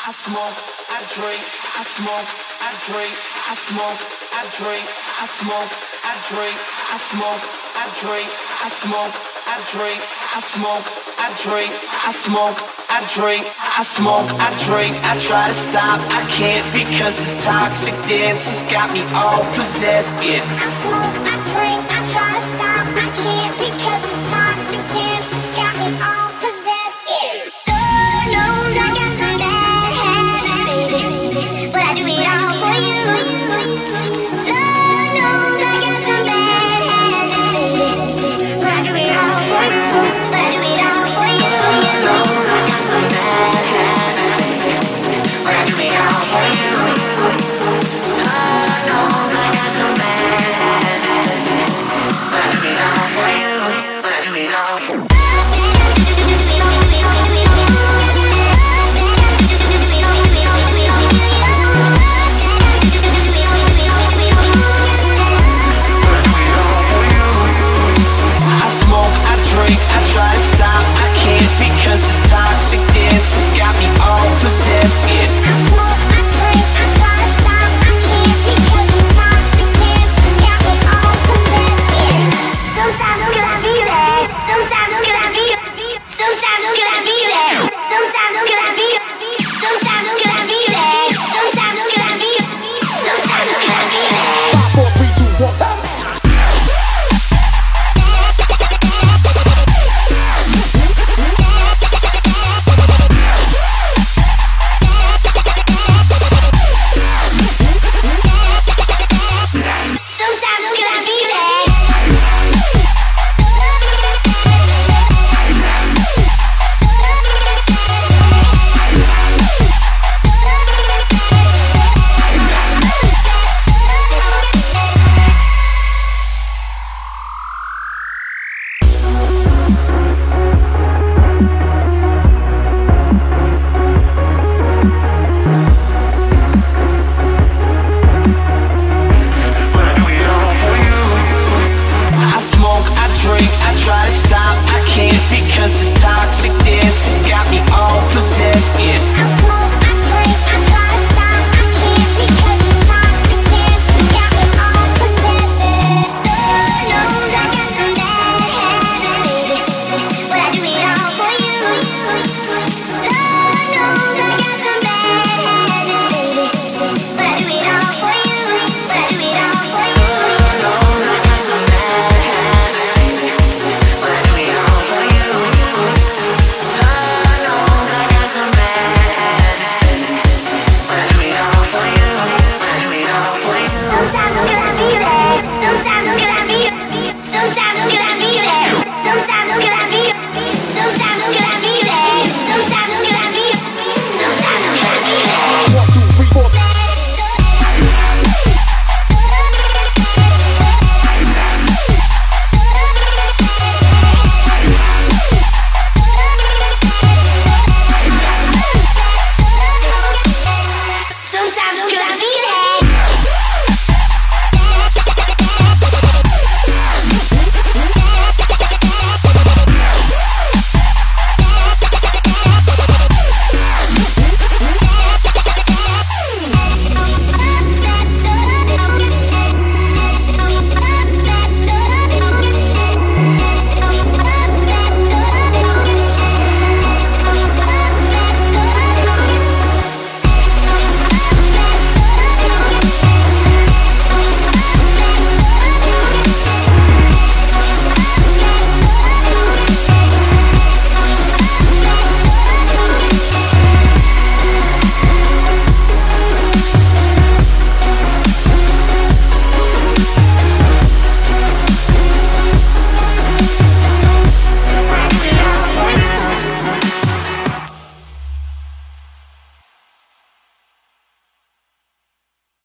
I smoke, I drink, I smoke, I drink, I smoke, I drink, I smoke, I drink, I smoke, I drink, I smoke, I drink, I smoke, I drink, I smoke, I drink, I smoke, I drink, I try to stop, I can't because this toxic dance has got me all possessed, yeah. I smoke, I drink, I try to stop, I can't because